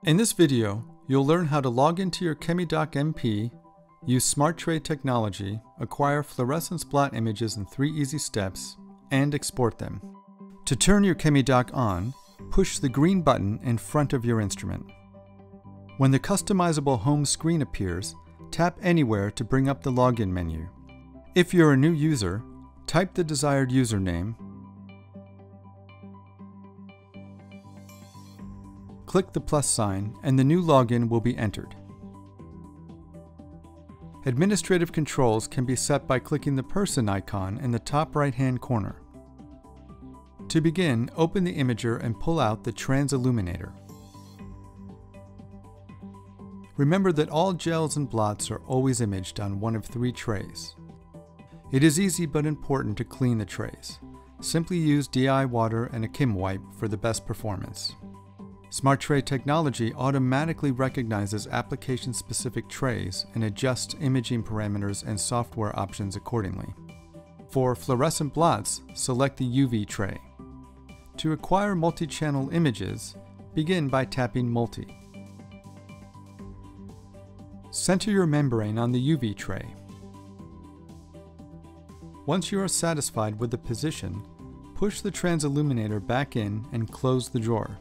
In this video, you'll learn how to log into your ChemiDoc MP, use Smart Tray technology, acquire fluorescence blot images in 3 easy steps, and export them. To turn your ChemiDoc on, push the green button in front of your instrument. When the customizable home screen appears, tap anywhere to bring up the login menu. If you're a new user, type the desired username, click the plus sign, and the new login will be entered. Administrative controls can be set by clicking the person icon in the top right-hand corner. To begin, open the imager and pull out the transilluminator. Remember that all gels and blots are always imaged on one of 3 trays. It is easy but important to clean the trays. Simply use DI water and a Chem wipe for the best performance. Smart Tray technology automatically recognizes application-specific trays and adjusts imaging parameters and software options accordingly. For fluorescent blots, select the UV tray. To acquire multi-channel images, begin by tapping Multi. Center your membrane on the UV tray. Once you are satisfied with the position, push the transilluminator back in and close the drawer.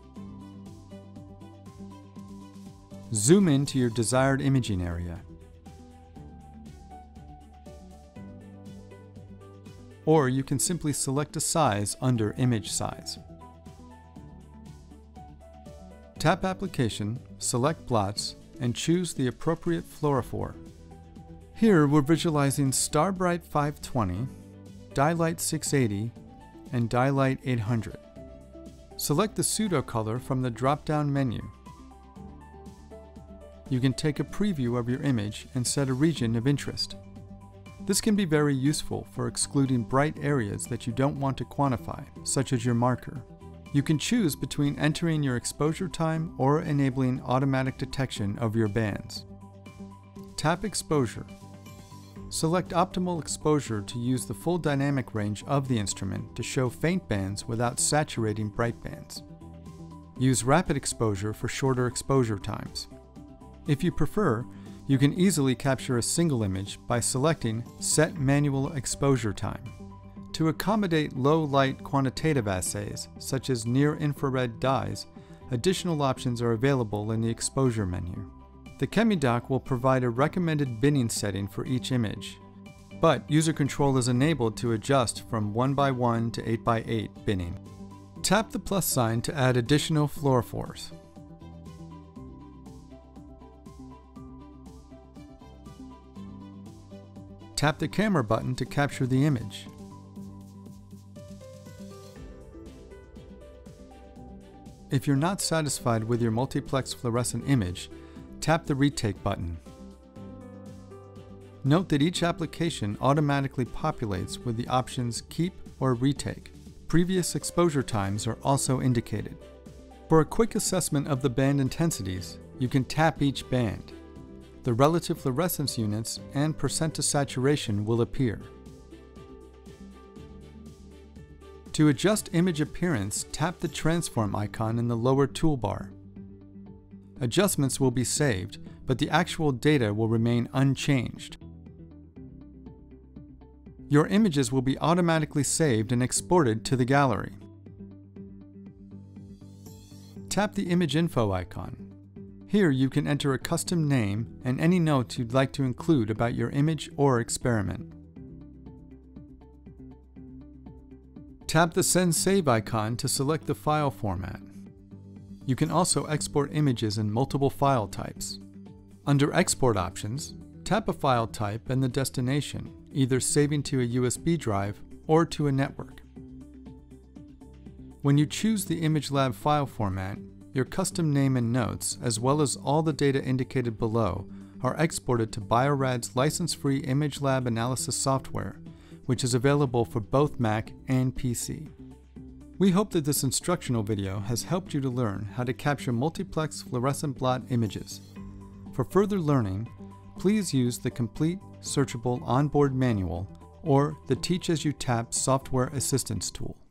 Zoom in to your desired imaging area. Or you can simply select a size under Image Size. Tap Application, select Blots, and choose the appropriate fluorophore. Here we're visualizing Starbright 520, Dyelight 680, and Dyelight 800. Select the pseudo color from the drop-down menu. You can take a preview of your image and set a region of interest. This can be very useful for excluding bright areas that you don't want to quantify, such as your marker. You can choose between entering your exposure time or enabling automatic detection of your bands. Tap Exposure. Select optimal exposure to use the full dynamic range of the instrument to show faint bands without saturating bright bands. Use rapid exposure for shorter exposure times. If you prefer, you can easily capture a single image by selecting Set Manual Exposure Time. To accommodate low-light quantitative assays, such as near-infrared dyes, additional options are available in the exposure menu. The ChemiDoc will provide a recommended binning setting for each image, but user control is enabled to adjust from 1x1 to 8x8 binning. Tap the plus sign to add additional fluorophores. Tap the camera button to capture the image. If you're not satisfied with your multiplex fluorescent image, tap the retake button. Note that each application automatically populates with the options Keep or Retake. Previous exposure times are also indicated. For a quick assessment of the band intensities, you can tap each band. The relative fluorescence units and percent to saturation will appear. To adjust image appearance, tap the transform icon in the lower toolbar. Adjustments will be saved, but the actual data will remain unchanged. Your images will be automatically saved and exported to the gallery. Tap the image info icon. Here you can enter a custom name and any notes you'd like to include about your image or experiment. Tap the Send Save icon to select the file format. You can also export images in multiple file types. Under Export options, tap a file type and the destination, either saving to a USB drive or to a network. When you choose the ImageLab file format, your custom name and notes, as well as all the data indicated below, are exported to Bio-Rad's license-free ImageLab Analysis Software, which is available for both Mac and PC. We hope that this instructional video has helped you to learn how to capture multiplex fluorescent blot images. For further learning, please use the complete, searchable onboard manual or the Teach as you Tap software assistance tool.